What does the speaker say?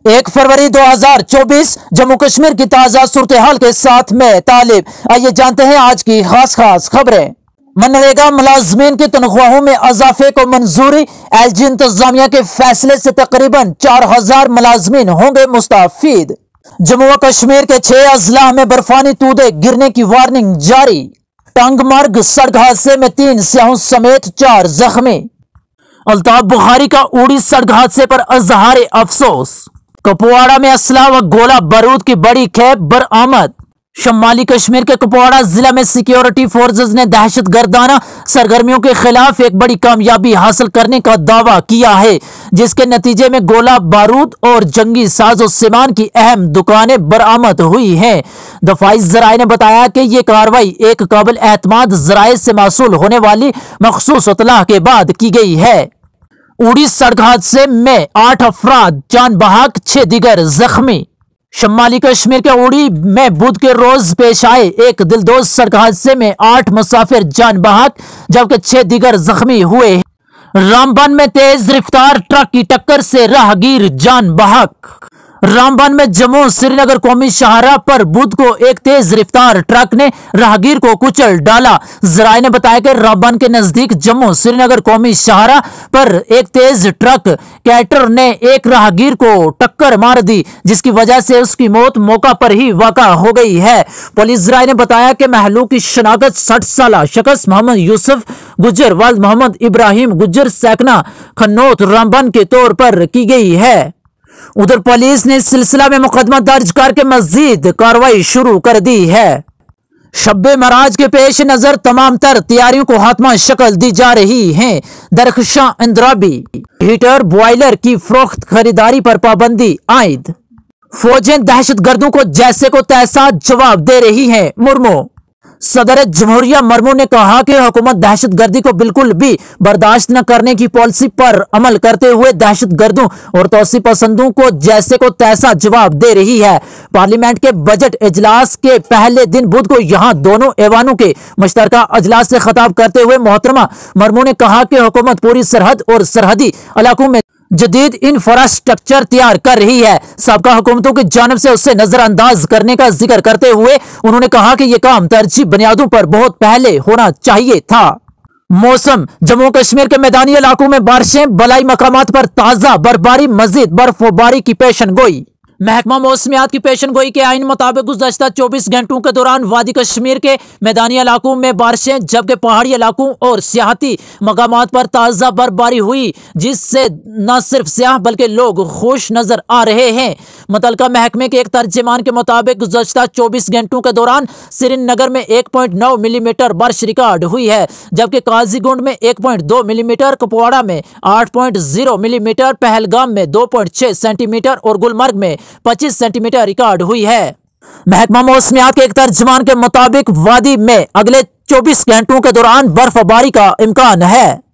1 फरवरी 2024 जम्मू कश्मीर की ताजा सूरत हाल के साथ में तालिब। आइए जानते हैं आज की खास खबरें। मनरेगा मुलाजमीन की तनख्वाहों में इजाफे को मंजूरी। एलजी इंतजामिया के फैसले से तकरीबन 4000 मुलाजमीन होंगे मुस्तफीद। जम्मू व कश्मीर के 6 अजला में बर्फानी तूदे गिरने की वार्निंग जारी। टंगमर्ग सड़क हादसे में 3 सियाहों समेत 4 जख्मी। अल्ताफ बुखारी का उड़ी सड़क हादसे पर इजहार अफसोस। कुपवाड़ा में असला व गोला बारूद की बड़ी खेप बरामद। शमाली कश्मीर के कुपवाड़ा जिला में सिक्योरिटी फोर्सेस ने दहशत गर्दाना सरगर्मियों के खिलाफ एक बड़ी कामयाबी हासिल करने का दावा किया है, जिसके नतीजे में गोला बारूद और जंगी साजो सामान की अहम दुकानें बरामद हुई हैं। दफाई जराये ने बताया कि यह कार्रवाई एक काबिल एतमाद जराये से मौसूल होने वाली मखसूस इत्तला के बाद की गई है। उड़ी सड़क हादसे में 8 अफराद जान बहक, 6 दीगर जख्मी। शमाली कश्मीर के उड़ी में बुध के रोज पेश आए एक दिलदोज सड़क हादसे में 8 मुसाफिर जान बहक जबकि 6 दीगर जख्मी हुए। रामबन में तेज रफ्तार ट्रक की टक्कर से राहगीर जान बहक। रामबन में जम्मू श्रीनगर कौमी शाहराह पर बुध को एक तेज रफ्तार ट्रक ने राहगीर को कुचल डाला। जराये ने बताया कि रामबन के नजदीक जम्मू श्रीनगर कौमी शाहराह पर एक तेज ट्रक कैटर ने एक राहगीर को टक्कर मार दी, जिसकी वजह से उसकी मौत मौका पर ही वाक़ा हो गई है। पुलिस जराये ने बताया कि महलूक की शनाख्त 60 साल शख्स मोहम्मद यूसुफ गुज्जर वालिद मोहम्मद इब्राहिम गुज्जर सैकना खन्नौत रामबन के तौर पर की गई है। उधर पुलिस ने इस सिलसिला में मुकदमा दर्ज करके मजीद कार्रवाई शुरू कर दी है। शब्बे मराज के पेश नजर तमाम तर तैयारियों को हातमा शक्ल दी जा रही है। दरख्शां इंद्राबी हीटर बॉयलर की फरोख्त खरीदारी पर पाबंदी आयद। फौजें दहशत गर्दों को जैसे को तैसा जवाब दे रही है। मुर्मू सदर जमहूरिया मुर्मू ने कहा कि हुकूमत दहशत गर्दी को बिल्कुल भी बर्दाश्त न करने की पॉलिसी पर अमल करते हुए दहशत गर्दों और तौसी पसंदों को जैसे को तैसा जवाब दे रही है। पार्लियामेंट के बजट इजलास के पहले दिन बुध को यहां दोनों ऐवानों के मुश्तरका अजलास से खिताब करते हुए मोहतरमा मुर्मू ने कहा कि हुकूमत पूरी सरहद और सरहदी इलाकों में जदीद इंफ्रास्ट्रक्चर तैयार कर रही है। साबका हुकूमतों की जानिब से उससे नजरअंदाज करने का जिक्र करते हुए उन्होंने कहा कि यह काम तरजीह बुनियादों पर बहुत पहले होना चाहिए था। मौसम जम्मू कश्मीर के मैदानी इलाकों में बारिशें, बलाई मकामात पर ताजा बर्फबारी, मजीद बर्फबारी की पेशन गोई। महकमा मौसमियात की पेशन गोई के आइन मुताबिक गुज़श्ता 24 घंटों के दौरान वादी कश्मीर के मैदानी इलाकों में बारिशें जबकि पहाड़ी इलाकों और सियाहती मकामात पर ताज़ा बर्फबारी हुई, जिससे न सिर्फ सियाह बल्कि लोग खुश नजर आ रहे हैं। मुतलका महकमे के एक तर्जमान के मुताबिक गुज़श्ता 24 घंटों के दौरान श्रीनगर में 1.9 मिलीमीटर बारिश रिकॉर्ड हुई है, जबकि काजीगुंड में 1.2 मिलीमीटर, कुपवाड़ा में 8.0 मिलीमीटर, पहलगाम में 2.6 सेंटीमीटर और गुलमर्ग में 25 सेंटीमीटर रिकॉर्ड हुई है। महकमा मौसमियात के एक तर्जमान के मुताबिक वादी में अगले 24 घंटों के दौरान बर्फबारी का इम्कान है।